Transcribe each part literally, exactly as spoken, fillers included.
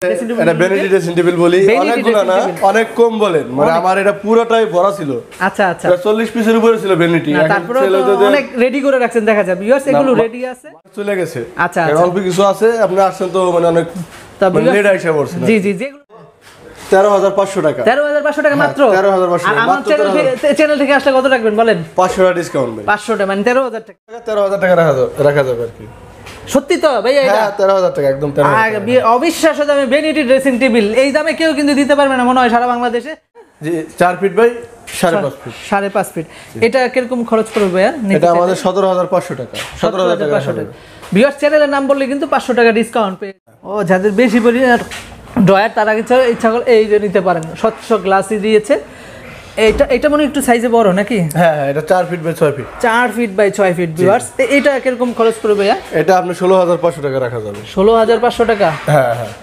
এটা vanity dressing table বলি, অনেকগুলো না, অনেক কম বলেন, মানে আমার এটা পুরোটাই ভরা ছিল। আচ্ছা আচ্ছা, চল্লিশ পিসের উপরে ছিল ভ্যানিটি। তারপরে অনেক রেডি করে রাখছেন দেখা যায় ভিউয়ার্স, এগুলো রেডি আছে, চলে গেছে। আচ্ছা, অল্প কিছু আছে, আপনি আসছেন তো মানে অনেক লেট আইসা পড়ছে। জি জি, যেগুলো তেরো হাজার পাঁচশো টাকা। তেরো হাজার পাঁচশো টাকা মাত্র। তেরো হাজার পাঁচশো টাকা। আমার চ্যানেল থেকে আসলে কত রাখবেন বলেন? পাঁচশো টাকা ডিসকাউন্ট ভাই। পাঁচশো টাকা মানে তেরো হাজার টাকা। তেরো হাজার টাকা রাখা যাবে আর কি। সত্যি তো ভাই? এটা হ্যাঁ তেরো হাজার টাকা, একদম তেরো হাজার টাকা। অবিশ্বাস্য দামে ভ্যানিটি ড্রেসিং টেবিল, এই দামে কেউ কিন্তু দিতে পারবে না মনে হয় সারা বাংলাদেশে। জি, চার ফিট বাই সাড়ে পাঁচ ফিট। সাড়ে পাঁচ ফিট। এটা কিরকম খরচ পড়বে? এটা আমাদের সতেরো হাজার পাঁচশো টাকা। সতেরো হাজার পাঁচশো টাকা। ভিউয়ার্স চ্যানেলের নাম বললে কিন্তু পাঁচশো টাকা ডিসকাউন্ট পেয়ে, ও যাদের বেশি পরিমাণ ড্রয়ার তারা কিছু ইচ্ছা করলে এই যে নিতে পারেন। স্বচ্ছ গ্লাসই দিয়েছে। এটা এটা মনে একটু সাইজে বড় নাকি? হ্যাঁ হ্যাঁ, এটা চার ফিট বাই ছয় ফিট। চার ফিট বাই ছয় ফিট ভিউয়ার্স। এটা কিরকম খরচ পড়বে ভাইয়া? এটা আপনি ষোলো হাজার পাঁচশো টাকা রাখা যাবে। ষোলো হাজার পাঁচশো টাকা? হ্যাঁ হ্যাঁ।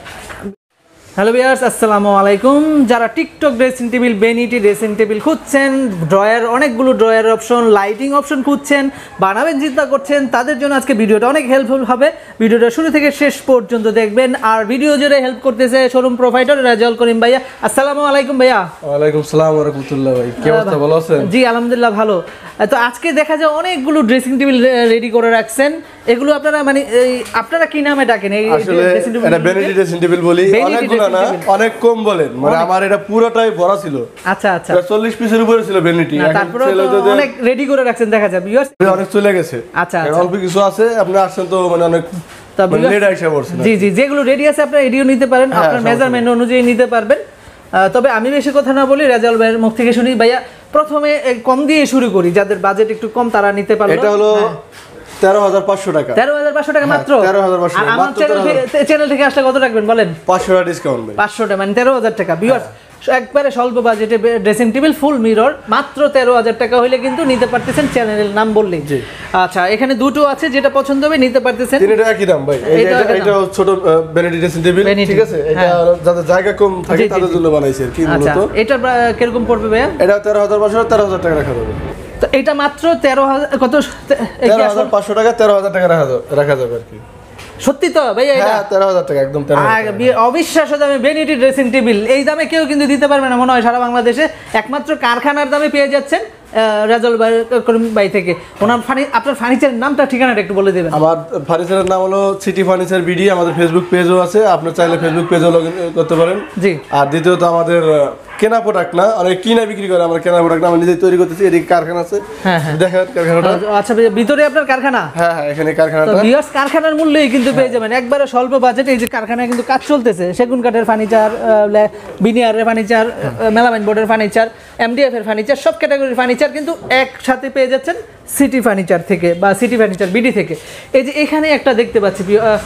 হ্যালো ভিউয়ার্স, আসসালামু আলাইকুম। যারা TikTok dressing table, vanity dressing table খুঁজছেন, ড্রয়ার, অনেকগুলো ড্রয়ার অপশন, লাইটিং অপশন খুঁজছেন, বানাবেন চিন্তা করছেন, তাদের জন্য আজকে ভিডিওটা অনেক হেল্পফুল হবে। ভিডিওটা শুরু থেকে শেষ পর্যন্ত দেখবেন। আর ভিডিও জুড়ে হেল্প করতেছে শোরুম প্রোভাইডার রাজাউল করিম ভাইয়া। আসসালামু আলাইকুম ভাইয়া। ওয়ালাইকুম আসসালাম ওয়া রাহমাতুল্লাহ। ভাই কি অবস্থা, ভালো আছেন? জি আলহামদুলিল্লাহ ভালো। তো আজকে দেখা যায় অনেকগুলো ড্রেসিং টেবিল রেডি করে রাখছেন, এগুলো আপনারা মানে আপনারা কি নামে ডাকেন? এই ড্রেসিং টেবিল এটা ভ্যানিটি ড্রেসিং টেবিল বলি, অনেকগুলো না, অনেক কম বলেন, মানে আমার এটা পুরোটাই ভরা ছিল। আচ্ছা আচ্ছা, চল্লিশ পিসের উপরে ছিল ভ্যানিটি। তারপরে অনেক রেডি করে রাখছেন দেখা যায় ভিউয়ার্স, অনেক চলে গেছে। আচ্ছা আচ্ছা, অল্প কিছু আছে, আপনি আসছেন তো মানে অনেক লেট আইসা পড়ছে। জি জি, যেগুলো রেডি আছে আপনারা এডিও নিতে পারেন, আপনার মেজারমেন্ট অনুযায়ী নিতে পারবেন। তবে আমি বেশি কথা না বলি, রাজাউল ভাইয়ের মুখ থেকে শুনি। ভাইয়া প্রথমে কম দিয়ে শুরু করি, যাদের বাজেট একটু কম তারা নিতে পারবে। এটা হলো তেরো হাজার পাঁচশো টাকা। তেরো হাজার পাঁচশো টাকা মাত্র? তেরো হাজার পাঁচশো টাকা। আমার চ্যানেল থেকে আসলে কত রাখবেন বলেন? পাঁচশো টাকা ডিসকাউন্ট। পাঁচশো টাকা মানে তেরো হাজার টাকা। ভিউয়ার্স একবারে স্বল্প বাজেটে ড্রেসিং টেবিল ফুল মিরর মাত্র তেরো হাজার টাকা হইলে কিন্তু নিতে পারতেছেন, চ্যানেলের নাম বললেই। আচ্ছা, এখানে দুটো আছে, যেটা পছন্দ হবে নিতে পারতেছেন। তিনটা একই দাম ভাই। এটা এটা ছোট ভ্যানিটি ড্রেসিং টেবিল, ঠিক আছে? এটা যাদের জায়গা কম থাকে তাদের জন্য বানাইছে আর কি মূলত। এটা কিরকম পড়বে ভাইয়া? এটা তেরো হাজার পাঁচশো, তেরো হাজার টাকা রাখা যাবে। তো এটা মাত্র তেরো হাজার, কত? তেরো হাজার পাঁচশো টাকা, তেরো হাজার টাকা রাখা যাবে আর কি। সত্যি তো ভাই? হ্যাঁ তেরো হাজার টাকা, একদম তেরো হাজার টাকা। অবিশ্বাস্য দামে ভ্যানিটি ড্রেসিং টেবিল, এই দামে কেউ কিন্তু দিতে পারবে না মনে হয় সারা বাংলাদেশে। একমাত্র কারখানার দামে পেয়ে যাচ্ছেন রাজাউল ভাই থেকে। ওনার আপনার ফার্নিচারের নামটা, ঠিকানাটা একটু বলে দেবেন। আমার ফার্নিচারের নাম হলো সিটি ফার্নিচার বিডি। আমাদের ফেসবুক পেজও আছে, আপনি চাইলে ফেসবুক পেজও লগ ইন করতে পারেন। জি। আর দ্বিতীয়ত আমাদের কেনা প্রোডাক্ট না, অনেক কিনা বিক্রি করে, আমরা কেনা প্রোডাক্ট আমরা নিজেই তৈরি করতেছি। এদিকে কারখানা আছে, দেখেন কারখানাটা। আচ্ছা, ভিতরে আপনার কারখানা? হ্যাঁ হ্যাঁ, এখানে কারখানাটা। ভিউয়ার্স কারখানার মূল্যই কিন্তু পেয়ে যাবেন একবারে স্বল্প বাজেটে। এই যে কারখানায় কিন্তু কাজ চলতেছে, সেগুন কাঠের ফার্নিচার, বিনিয়ারের ফার্নিচার, মেলামাইন বোর্ডের ফার্নিচার, এমডিএফ এর ফার্নিচার, সব ক্যাটাগরির ফার্নিচার কিন্তু একসাথে পেয়ে যাচ্ছেন সিটি ফার্নিচার থেকে বা সিটি ফার্নিচার বিডি থেকে। এই যে এখানে একটা দেখতে পাচ্ছি,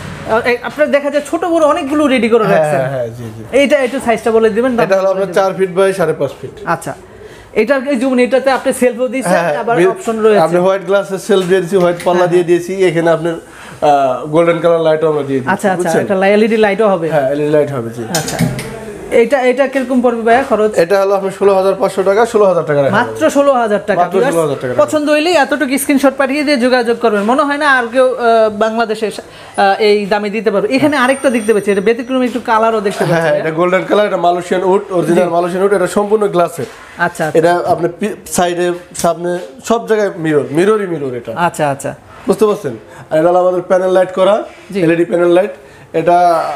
আপনার দেখা যায় ছোট বড় অনেকগুলো রেডি করে রাখছেন। হ্যাঁ জি জি। এইটা একটু সাইজটা বলে দিবেন। এটা হলো আপনার চার ফিট বাই সাড়ে পাঁচ ফিট। আচ্ছা, এটার এই যেমন এটাতে আপনি সেলফও দিয়েছেন, আবার অপশন রয়েছে। আপনি হোয়াইট গ্লাসের সেলফ দিয়ে দিয়েছি, হোয়াইট পাল্লা দিয়ে দিয়েছি। এখানে আপনার গোল্ডেন কালার লাইটও আমরা দিয়ে দিয়েছি। আচ্ছা আচ্ছা, একটা এলইডি লাইটও হবে? হ্যাঁ এলইডি লাইট হবে। জি। আচ্ছা, এটা এটা কিরকম পড়বে ভাইয়া খরচ? এটা হলো আপনি ষোলো হাজার পাঁচশো টাকা। ষোলো হাজার টাকা মাত্র? ষোলো হাজার টাকা। পছন্দ হইলেই এতটুকু স্ক্রিনশট পাঠিয়ে দিয়ে যোগাযোগ করবেন। মনে হয় না আর কেউ বাংলাদেশে এই দামে দিতে পারবে। এখানে আরেকটা দেখতে পাচ্ছি, এটা ব্যতিক্রমী একটু কালারও দেখতে পাচ্ছি। হ্যাঁ, এটা গোল্ডেন কালার, এটা Malaysian wood, original Malaysian wood. এটা সম্পূর্ণ গ্লাসের। আচ্ছা, এটা আপনি সাইডে সামনে সব জায়গায় মিরর, মিররই মিরর এটা। আচ্ছা আচ্ছা, বুঝতে পারছেন? আর এটা হলো আমাদের প্যানেল লাইট করা, এলইডি প্যানেল লাইট। এটা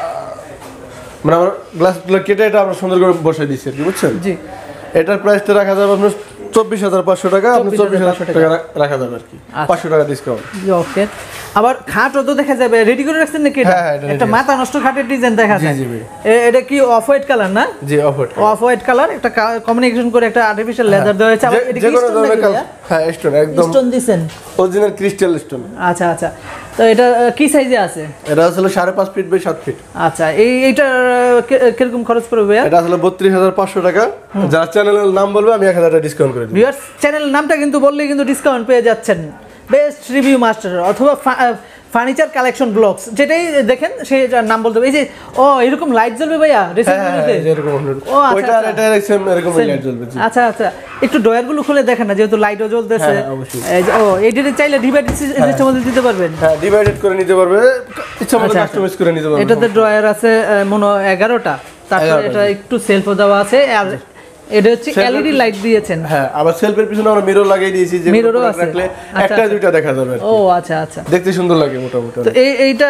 মানে আমরা গ্লাসগুলো কেটে এটা আমরা সুন্দর করে বসে দিচ্ছি আর কি, বুঝছেন? জি। এটার প্রাইসটা রাখা যাবে আপনার চব্বিশ হাজার পাঁচশো টাকা। আপনি চব্বিশ হাজার টাকা রাখা যাবে আর কি, পাঁচশো টাকা ডিসকাউন্ট। ওকে। আবার খাটও তো দেখা যাবে রেডি করে রাখছেন নাকি? এটা একটা মাথা নষ্ট খাটের ডিজাইন দেখা যায়। জি জি। এটা কি অফ হোয়াইট কালার না? জি off white. Off white colour, একটা কমিউনিকেশন করে একটা আর্টিফিশিয়াল লেদার দেওয়া হয়েছে। আবার এটা কি স্টোন নাকি? হ্যাঁ স্টোন, একদম স্টোন দিবেন, অরিজিনাল ক্রিস্টাল স্টোন। আচ্ছা আচ্ছা, তো এটা কি সাইজে আছে? এটা আসলে সাড়ে পাঁচ ফিট বাই সাত ফিট। আচ্ছা, এই এইটা কিরকম খরচ পড়বে? এটা আসলে বত্রিশ হাজার পাঁচশো টাকা। যারা চ্যানেলের নাম বলবে আমি এক হাজার টাকা ডিসকাউন্ট করে দেব। ভিউয়ার্স চ্যানেলের নামটা কিন্তু বললেই কিন্তু ডিসকাউন্ট পেয়ে যাচ্ছেন। বেস্ট রিভিউ মাস্টার অথবা ফার্নিচার কালেকশন ব্লগস, যেটাই দেখেন সেই নাম বলতে হবে। এই যে ও এরকম লাইট জ্বলবে ভাইয়া ড্রেসিং টেবিলে এরকম, ও আচ্ছা এটা এরকম এরকম লাইট জ্বলবে। আচ্ছা আচ্ছা, একটু ডয়ার গুলো খুলে দেখেন না, যেহেতু লাইটও জ্বলতেছে। এই যে ও এইটাতে চাইলে ডিভাইডেড সিস্টেম মধ্যে দিতে পারবেন। হ্যাঁ, ডিভাইডেড করে নিতে পারবে, ইচ্ছা মতো কাস্টমাইজ করে নিতে পারবে। এটাতে ডয়ার আছে মনে এগারোটা, তারপর এটা একটু সেলফও দেওয়া আছে, আর এটা হচ্ছে এলইডি লাইট দিয়েছেন। হ্যাঁ, আবার সেলফের পিছনে আমরা মিরর লাগিয়ে দিয়েছি, যে মিররও রাখলে একটা দুইটা দেখা যাবে। ও আচ্ছা আচ্ছা, দেখতে সুন্দর লাগে মোটামুটি। তো এই এইটা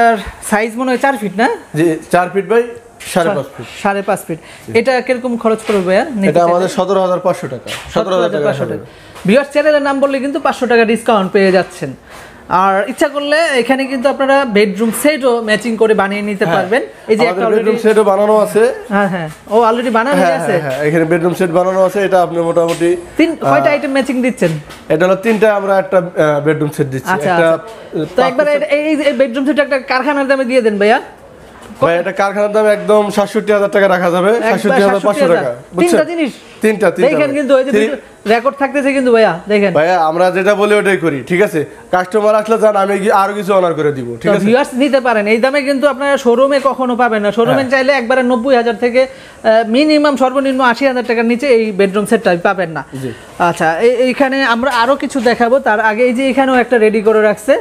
সাইজ মনে হয় চার ফিট না? জি, চার ফিট বাই সাড়ে পাঁচ ফিট। সাড়ে পাঁচ ফিট। এটা কিরকম খরচ পড়বে ভাইয়া? এটা আমাদের সতেরো হাজার পাঁচশো টাকা। সতেরো হাজার পাঁচশো টাকা। ভিউয়ার্স চ্যানেলের নাম বললে কিন্তু পাঁচশো টাকা ডিসকাউন্ট পেয়ে যাচ্ছেন। আর ইচ্ছা করলে এখানে কিন্তু আপনারা বেডরুম সেটও ম্যাচিং করে বানিয়ে নিতে পারবেন। এই যে একটা বেডরুম সেটও বানানো আছে। হ্যাঁ হ্যাঁ, ও অলরেডি বানানো আছে। হ্যাঁ, এখানে বেডরুম সেট বানানো আছে। এটা আপনি মোটামুটি তিন কয়টা আইটেম ম্যাচিং দিচ্ছেন? এটা হলো তিনটা, আমরা একটা বেডরুম সেট দিচ্ছি। একটা তো একবার এই বেডরুম সেট একটা কারখানার দামে দিয়ে দেন ভাইয়া। ভাই এটা কারখানার দাম একদম সাতষট্টি হাজার টাকা রাখা যাবে। সাতষট্টি হাজার পাঁচশো টাকা। তিনটা জিনিস, তিনটা তিনটা দেখেন কিন্তু ওই যে রেকর্ড থাকতেছে কিন্তু ভাইয়া দেখেন। ভাইয়া আমরা যেটা বলি ওটাই করি, ঠিক আছে? কাস্টমার আসলে জান আমি আরো কিছু অনার করে দিব, ঠিক আছে? ভিউয়ার্স নিতে পারেন এই দামে, কিন্তু আপনারা শোরুমে কখনো পাবেন না। শোরুমে চাইলে একবারে নব্বই হাজার থেকে মিনিমাম সর্বনিম্ন আশি হাজার টাকার নিচে এই বেডরুম সেটটা পাবেন না। আচ্ছা, এইখানে আমরা আরো কিছু দেখাবো, তার আগে এই যে এখানেও একটা রেডি করে রাখছে।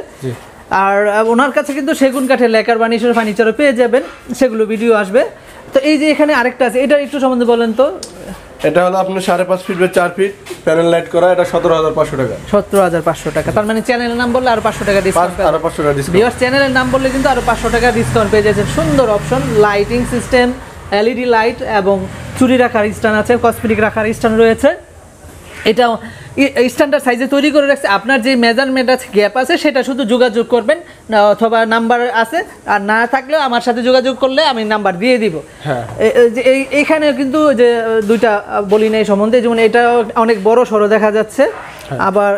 আর ওনার কাছে কিন্তু সেগুন কাঠের লেকার বানিশের ফার্নিচারও পেয়ে যাবেন, সেগুলো ভিডিও আসবে। তো এই যে এখানে আরেকটা আছে, এটা একটু সম্বন্ধে বলেন তো। এটা হলো আপনার সাড়ে পাঁচ ফিট বাই চার ফিট প্যানেল লাইট করা, এটা সতেরো হাজার পাঁচশো টাকা। সতেরো হাজার পাঁচশো টাকা, তার মানে চ্যানেলের নাম বললে আরো পাঁচশো টাকা ডিসকাউন্ট। আরো পাঁচশো টাকা ডিসকাউন্ট। ভিউয়ার্স চ্যানেলের নাম বললে কিন্তু আরো পাঁচশো টাকা ডিসকাউন্ট পেয়ে যাচ্ছেন। সুন্দর option, lighting system, LED light এবং চুরি রাখার স্ট্যান্ড আছে, কসমেটিক রাখার স্ট্যান্ড রয়েছে। এটা স্ট্যান্ডার্ড সাইজে তৈরি করে রাখছে। আপনার যে মেজারমেন্ট আছে, গ্যাপ আছে, সেটা শুধু যোগাযোগ করবেন, অথবা নাম্বার আছে, আর না থাকলেও আমার সাথে যোগাযোগ করলে আমি নাম্বার দিয়ে দিব। এইখানে কিন্তু যে দুইটা বলি না এই সম্বন্ধে, যেমন এটা অনেক বড় সড়ো দেখা যাচ্ছে, আবার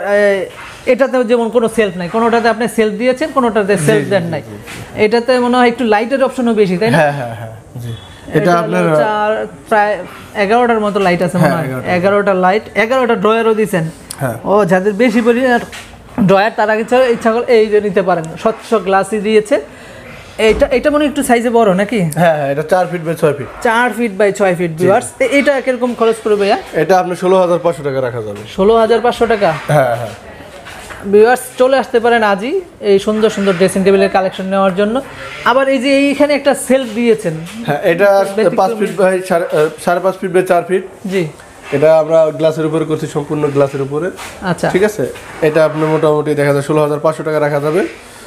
এটাতেও যেমন কোনো সেলফ নাই, কোনোটাতে আপনি সেলফ দিয়েছেন, কোনোটাতে সেলফ দেন নাই। এটাতে মনে হয় একটু লাইটের অপশনও বেশি, তাই না? হ্যাঁ হ্যাঁ হ্যাঁ, এটা আপনার প্রায় এগারোটার মতো লাইট আছে মনে হয়। এগারোটা লাইট, এগারোটা ড্রয়ারও দিয়েছেন। ও যাদের বেশি পরিমাণ ড্রয়ার তারা কিছু ইচ্ছা করলে এই যে নিতে পারেন। স্বচ্ছ গ্লাসই দিয়েছে। এইটা এটা মনে একটু সাইজে বড় নাকি? হ্যাঁ হ্যাঁ, এটা চার ফিট বাই ছয় ফিট। চার ফিট বাই ছয় ফিট। ভিউয়ার্স এটা কিরকম খরচ পড়বে ভাইয়া? এটা আপনি ষোলো হাজার পাঁচশো টাকা রাখা যাবে। ষোলো হাজার পাঁচশো টাকা। হ্যাঁ হ্যাঁ, ভিউয়ার্স চলে আসতে পারেন আজই এই সুন্দর সুন্দর ড্রেসিং টেবিলের কালেকশন নেওয়ার জন্য। আবার এই যে এইখানে একটা সেলফ দিয়েছেন। হ্যাঁ, এটা পাঁচ ফিট বাই সাড়ে পাঁচ ফিট বাই চার ফিট। জি, এটা আমরা গ্লাসের উপরে করছি, সম্পূর্ণ গ্লাসের উপরে। আচ্ছা, ঠিক আছে। এটা আপনি মোটামুটি দেখা যায় ষোলো হাজার পাঁচশো টাকা রাখা যাবে।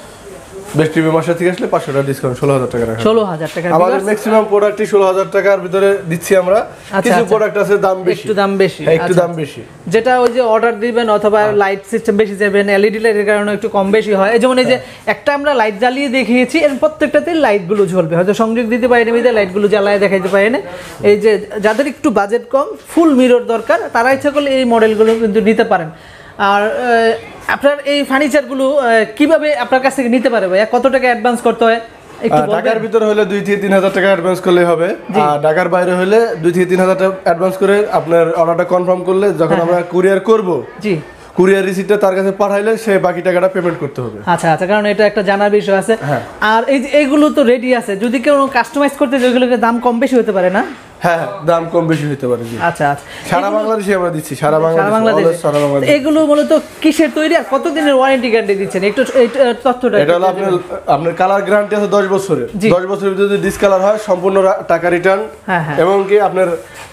বেস্ট টিভি মাসা থেকে আসলে পাঁচশো টাকা ডিসকাউন্ট, ষোলো হাজার টাকা রাখা। ষোলো হাজার টাকা। আমাদের ম্যাক্সিমাম প্রোডাক্টই ষোলো হাজার টাকার ভিতরে দিচ্ছি আমরা। কিছু প্রোডাক্ট আছে দাম বেশি, একটু দাম বেশি। হ্যাঁ, একটু দাম বেশি, যেটা ওই যে অর্ডার দিবেন অথবা লাইট সিস্টেম বেশি যাবেন, এলইডি লাইটের কারণে একটু কম বেশি হয়। যেমন এই যে একটা আমরা লাইট জ্বালিয়ে দেখিয়েছি, এর প্রত্যেকটাতে লাইটগুলো জ্বলবে, হয়তো সংযোগ দিতে পারেনি, বিধে লাইটগুলো জ্বালায় দেখাইতে পারেন। এই যে যাদের একটু বাজেট কম, ফুল মিরর দরকার, তারা ইচ্ছা করলে এই মডেলগুলো কিন্তু নিতে পারেন। আর আপনার এই ফার্নিচারগুলো কিভাবে আপনার কাছ থেকে নিতে পারে ভাইয়া? কত টাকা অ্যাডভান্স করতে হয়? ঢাকার ভিতরে হলে দুই থেকে তিন হাজার টাকা অ্যাডভান্স করলে হবে, আর ঢাকার বাইরে হলে দুই থেকে তিন হাজার টাকা অ্যাডভান্স করে আপনার অর্ডারটা কনফার্ম করলে যখন আমরা কুরিয়ার করব, জি, কুরিয়ার রিসিপ্টটা তার কাছে পাঠাইলে সে বাকি টাকাটা পেমেন্ট করতে হবে। আচ্ছা আচ্ছা, কারণ এটা একটা জানার বিষয় আছে। আর এই যে এইগুলো তো রেডি আছে, যদি কেউ কাস্টমাইজ করতে চায় ওইগুলোকে দাম কম বেশি হতে পারে না? হ্যাঁ, দাম কম বেশি হতে পারে। জি, আচ্ছা আচ্ছা, সারা বাংলাদেশে আমরা দিচ্ছি। সারা বাংলাদেশে সারা বাংলাদেশে। এগুলো মূলত কিসের তৈরি আর কত দিনের ওয়ারেন্টি গ্যারান্টি দিচ্ছেন একটু এই তথ্যটা? এটা হলো আপনার আপনার কালার গ্যারান্টি আছে দশ বছরের। দশ বছরের ভিতরে যদি ডিসকালার হয় সম্পূর্ণ টাকা রিটার্ন, এবং কি আপনার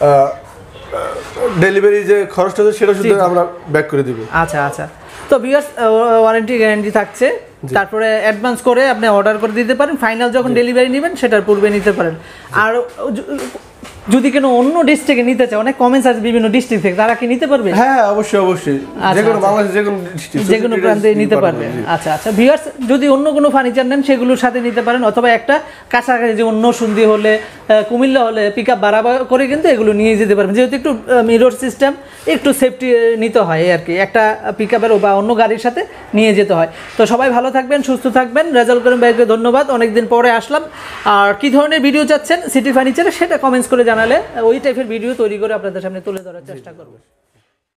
ডেলিভারি যে খরচটা সেটা শুধু আমরা ব্যাক করে দিব। আচ্ছা আচ্ছা, তো ভিউয়ার্স ওয়ারেন্টি গ্যারান্টি থাকছে। তারপরে অ্যাডভান্স করে আপনি অর্ডার করে দিতে পারেন, ফাইনাল যখন ডেলিভারি নেবেন সেটার পূর্বে নিতে পারেন। আর যদি কোনো অন্য ডিস্ট্রিক্টে নিতে চায়, অনেক কমেন্টস আছে বিভিন্ন ডিস্ট্রিক্ট থেকে, তারা কি নিতে পারবে? হ্যাঁ অবশ্যই অবশ্যই, যে কোনো বাংলাদেশে যে কোনো ডিস্ট্রিক্ট যে কোনো প্রান্তে নিতে পারবে। আচ্ছা আচ্ছা, ভিউয়ার্স যদি অন্য কোনো ফার্নিচার নেন সেগুলোর সাথে নিতে পারেন, অথবা একটা কাছাকাছি যেমন নরসিংদী হলে, কুমিল্লা হলে পিক আপ ভাড়া করে কিন্তু এগুলো নিয়ে যেতে পারবেন, যেহেতু একটু মিরর সিস্টেম একটু সেফটি নিতে হয় আর কি, একটা পিক আপের বা অন্য গাড়ির সাথে নিয়ে যেতে হয়। তো সবাই ভালো থাকবেন, সুস্থ থাকবেন। রেজাল্ট করিম ভাইকে ধন্যবাদ, অনেকদিন পরে আসলাম। আর কি ধরনের ভিডিও চাচ্ছেন সিটি ফার্নিচারে সেটা কমেন্টস করে জানালে ওই টাইপের ভিডিও তৈরি করে আপনাদের সামনে তুলে ধরার চেষ্টা করব।